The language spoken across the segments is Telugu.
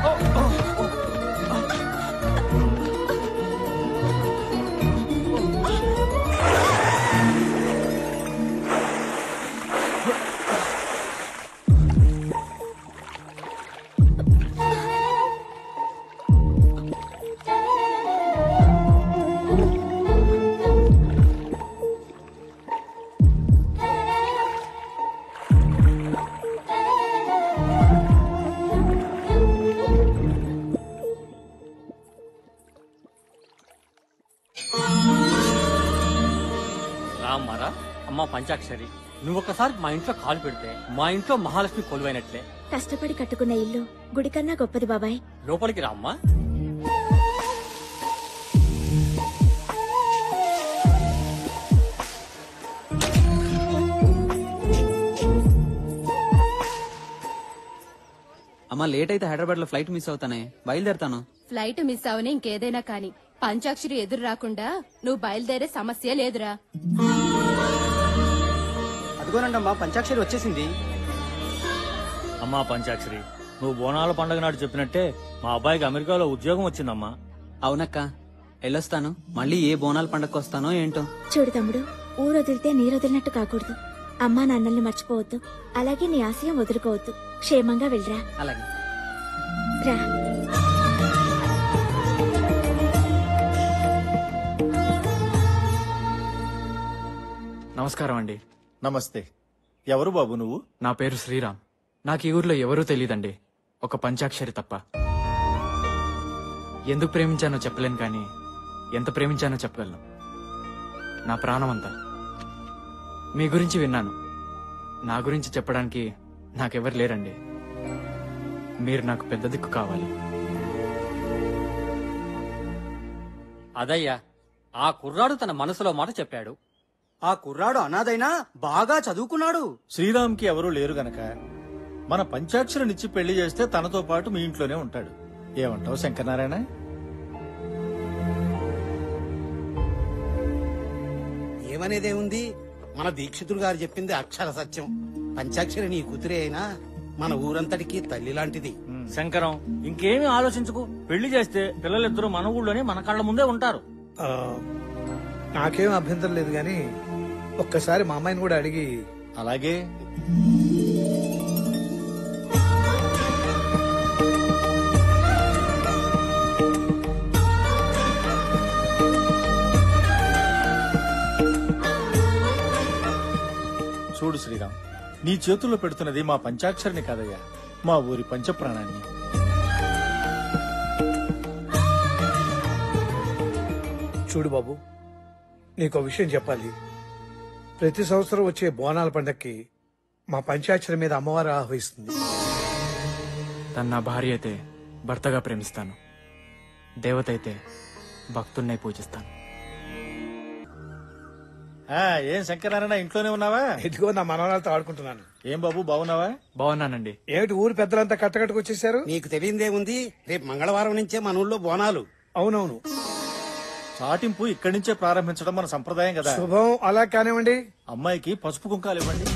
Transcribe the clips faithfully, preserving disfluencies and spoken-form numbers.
పంచాక్షరి, నువ్వు ఒకసారి మా ఇంట్లో కాలు పెడితే మా ఇంట్లో మహాలక్ష్మి కొలువైనట్లే. కష్టపడి కట్టుకున్న ఇల్లు గుడి కన్నా గొప్పది బాబాయ్. లోపలికి రామ్మా. అమ్మా లేట్ అయితే హైదరాబాద్ లో ఫ్లైట్ మిస్ అవుతానే, బయలుదేరతాను. ఫ్లైట్ మిస్ అవని ఇంకేదైనా కాని పంచాక్షరి ఎదురు రాకుండా నువ్వు బయలుదేరే సమస్య లేదురా. అదిగోనండమ్మా పంచాక్షరి వచ్చేసింది. అమ్మా పంచాక్షరి, నువ్వు బోనాల పండుగ నాడు చెప్పినట్టే మా అబ్బాయికి అమెరికాలో ఉద్యోగం వచ్చిందమ్మా. అవునక్క, వెళ్ళొస్తాను. మళ్ళీ ఏ బోనాల పండగకు వస్తానో ఏంటో. చూడు తమ్ముడు, ఊరు వదిలితే నీరు వదిలినట్టు కాకూడదు. అమ్మా నాన్నల్ని మర్చిపోవద్దు, అలాగే నీ ఆశయం వదులుకోవద్దు. క్షేమంగా వెళ్ళరా. అలాగే రా. నమస్కారం అండి. నమస్తే. ఎవరు బాబు నువ్వు? నా పేరు శ్రీరామ్. నాకు ఈ ఊర్లో ఎవరూ తెలీదండి, ఒక పంచాక్షరి తప్ప. ఎందుకు ప్రేమించానో చెప్పలేను, కానీ ఎంత ప్రేమించానో చెప్పగలను. నా ప్రాణం అంతా. మీ గురించి విన్నాను, నా గురించి చెప్పడానికి నాకెవరు లేరండి. మీరు నాకు పెద్ద దిక్కు కావాలి. అదయ్యా, ఆ కుర్రాడు తన మనసులో మాట చెప్పాడు. ఆ కుర్రాడు అనాథైనా బాగా చదువుకున్నాడు. శ్రీరామ్కి ఎవరూ లేరు గనక మన పంచాక్షరినిచ్చి పెళ్లి చేస్తే తనతో పాటు మీ ఇంట్లోనే ఉంటాడు. ఏమంటావు శంకరనారాయణ? ఏమనేదేముంది, మన దీక్షితుడు గారు చెప్పింది అక్షర సత్యం. పంచాక్షరి నీ కూతురే అయినా మన ఊరంతటికి తల్లి లాంటిది. శంకరం, ఇంకేమీ ఆలోచించుకు. పెళ్లి చేస్తే పిల్లలిద్దరూ మన ఊళ్ళోనే మన కళ్ళ ముందే ఉంటారు. నాకేం అభ్యంతరం లేదు, గాని ఒక్కసారి మా అమ్మాయిని కూడా అడిగి. అలాగే. చూడు శ్రీరామ్, నీ చేతుల్లో పెడుతున్నది మా పంచాక్షరిని కాదయ్యా, మా ఊరి పంచప్రాణాన్ని. చూడు బాబు, నీకో విషయం చెప్పాలి. ప్రతి సంవత్సరం వచ్చే బోనాల పండక్కి మా పంచాక్షరి మీద అమ్మవారు ఆహ్వానిస్తుంది. తన నా భార్య అయితే భర్తగా ప్రేమిస్తాను, దేవత అయితే భక్తున్నే పూజిస్తాను. ఏం శంకరనారాయణ, ఇంట్లోనే ఉన్నావా? ఇదిగో నా మనవరాలతో ఆడుకుంటున్నాను. ఏం బాబు, బాగున్నావా? బాగున్నానండి. ఏమిటి ఊరు పెద్దలంతా కట్టకట్టుకు వచ్చేసారు? నీకు తెలియదేముంది, రేపు మంగళవారం నుంచే మన ఊళ్ళో బోనాలు. అవునవును, చాటింపు ఇక్కడి నుంచే ప్రారంభించడం మన సంప్రదాయం కదా. శుభం. అలా కానివ్వండి. అమ్మాయికి పసుపు కుంకాలు ఇవ్వండి.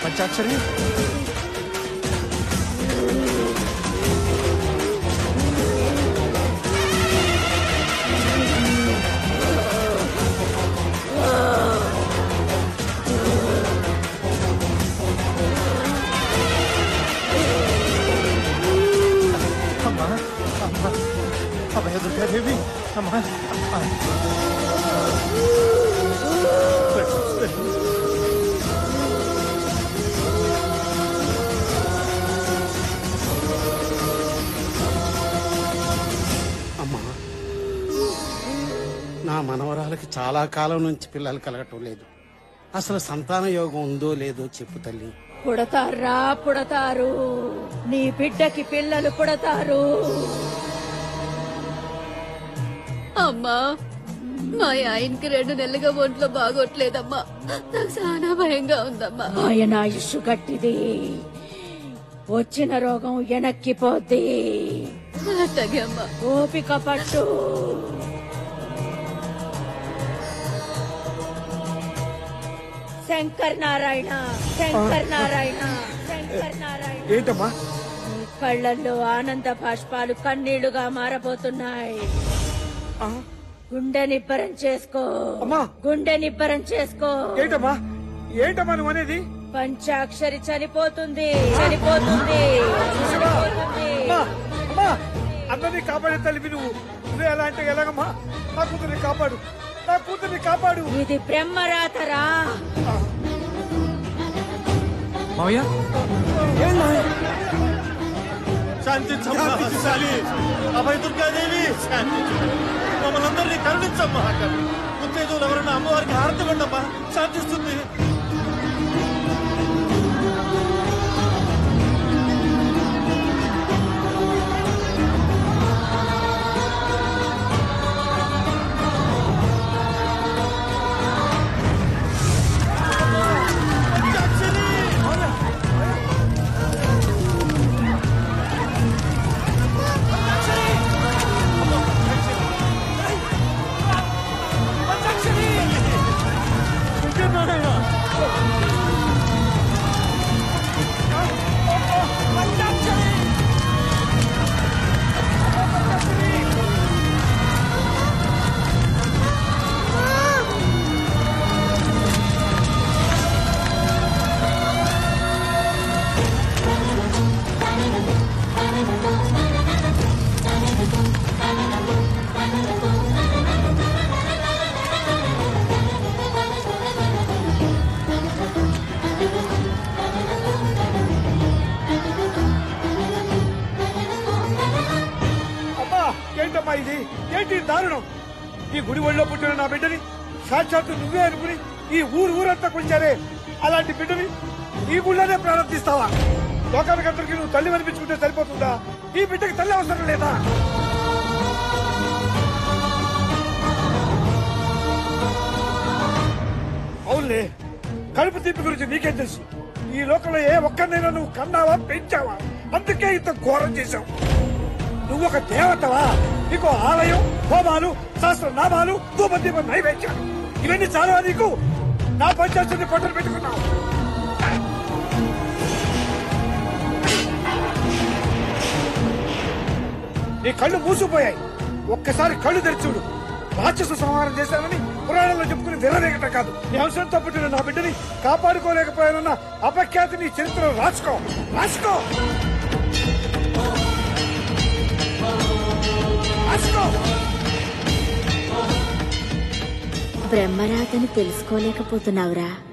పంచాక్షరి అమ్మా అమ్మా అభయ దుర్గాదేవి అమ్మా అమ్మా నా మనవరాలకి చాలా కాలం నుంచి పిల్లలు కలగటం లేదు. అసలు సంతాన యోగం ఉందో లేదో చెప్పు తల్లి. పుడతారా పుడతారు, నీ బిడ్డకి పిల్లలు పుడతారు. అమ్మా మా ఆయనకి రెండు నెలలుగా ఒంట్లో బాగోట్లేదమ్మా. నాకు చాలా భయంగా ఉందమ్మా. ఆయన ఆయుష్ గట్టిది, వచ్చిన రోగం వెనక్కిపోద్ది. అట్టగే అమ్మా. ఓపిక పట్టు. శంకర్ నారాయణ, శంకర్ నారాయణ, శంకర్ నారాయణ. ఏంటమ్మా? నీ కళ్ళల్లో ఆనంద బాష్పాలు కన్నీళ్లుగా మారబోతున్నాయి. గుండె నిబ్బరం చేసుకో, గుండె నిబ్బరం చేసుకో. ఏంటమ్మా ఏంటమ్మా నువ్వు అనేది? పంచాక్షరి చనిపోతుంది, చనిపోతుంది, చనిపోతుంది. అందరినీ కాపాడే తల్లివి నువ్వు. నువ్వే ఎలా అంటే ఎలాగమ్మా? నా కూతుర్ని కాపాడు, నా కూతుర్ని కాపాడు. ఇది బ్రహ్మరాతరా. మావయ్య శాంతించమ్మా. అభయ దుర్గాదేవి మమ్మల్ని అందరినీ కరుణించమ్మా. ఉత్తేజులు ఎవరన్నా అమ్మవారికి హారతి ఉండమ్మా, శాంతిస్తుంది. ఏంటమ్మా ఇది? ఏంటి దారుణం? ఈ గుడి ఒళ్ళో పుట్టిన నా బిడ్డని సాక్షాత్తు నువ్వే అనుకుని ఈ ఊరు ఊరంతా కొంచారే, అలాంటి బిడ్డని ఈ గుళ్ళోనే ప్రారంభిస్తావా? లోకానికందరికి నువ్వు తల్లి అనిపించుకుంటే సరిపోతుందా? ఈ బిడ్డకి తల్లి అవసరం లేదా? అవునులే, కడుపు తీపి గురించి నీకేం తెలుసు? ఈ లోకంలో ఏ ఒక్కరినైనా నువ్వు కన్నావా, పెంచావా? అందుకే ఇంత ఘోరం చేశావు. నువ్వు ఒక దేవతవా? నీకు ఆలయం, హోమాలు, శాస్త్ర నామాలు, ధూపదీప నైవేద్యాలు ఇవన్నీ చాలా నీకు? నా పంచాయతీని పట్టలు పెట్టుకున్నావు. నీ కళ్ళు మూసిపోయాయి. ఒక్కసారి కళ్ళు తెరిచుడు. రాక్షస సంహారం చేశానని పురాణంలో చెప్పుకుని విరవేగటం కాదు. నీ అవసరంతో పుట్టిన నా బిడ్డని కాపాడుకోలేకపోయానన్న అపఖ్యాతి నీ చరిత్రలో రాసుకో, రాసుకో, రాసుకో. బ్రహ్మరాతని తెలుసుకోలేకపోతున్నావురా.